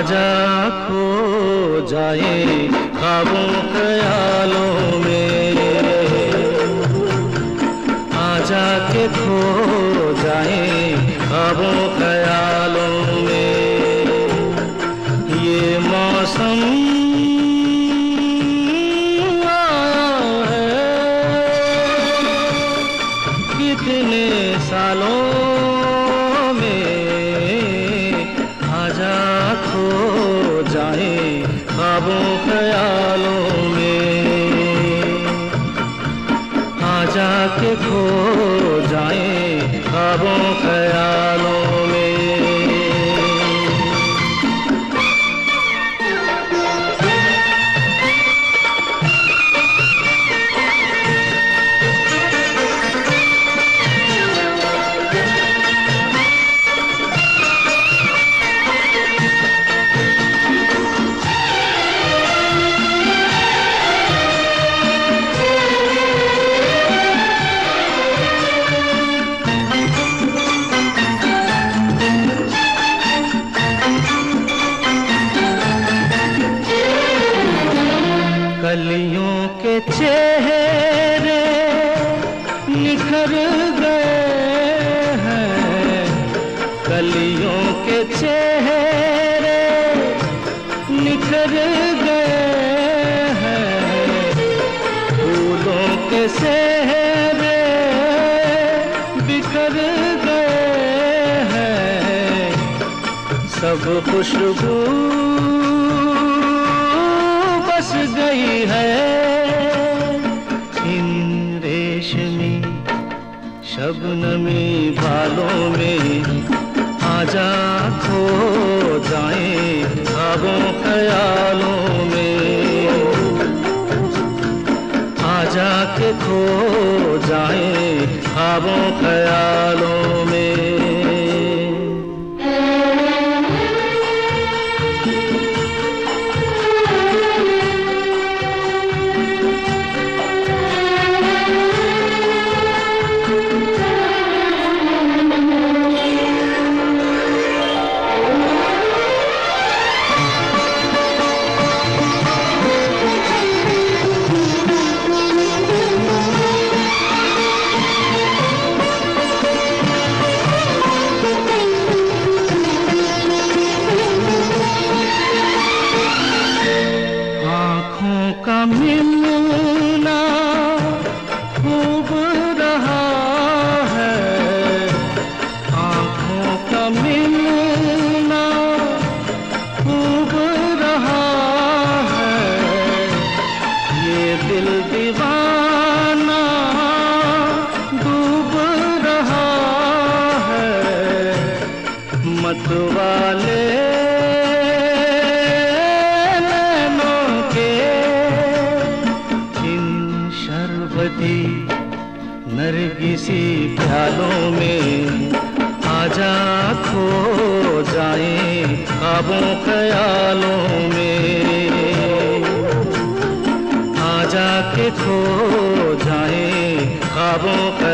आजा खो जाए ख्वाबों ख्यालों में, आजा के खो जाए ख्वाबों ख्यालों में। ये मौसम आया है कितने सालों में, आजा खो जाए ख्वाबों ख्यालों में, आजा के खो जाए ख्वाबों ख्यालों में। कलियों के चेहरे निखर गए हैं, कलियों के चेहरे निखर गए हैं, फूलों के सेहरे बिखर गए हैं, सब खुशबू बस गई है इन रेशमी शबनमी बालों में। आजा खो जाए ख्वाबों ख्यालों में, आजा के खो जाए ख्वाबों ख्यालों में। का मिलना खूब रहा है, आँखों का मिलना खूब रहा है, ये दिल दीवाना डूब रहा है, मतवाले नरगिसी प्यालों में। आजा खो जाए ख्वाबों ख्यालों में, आजा के खो जाए ख्वाबों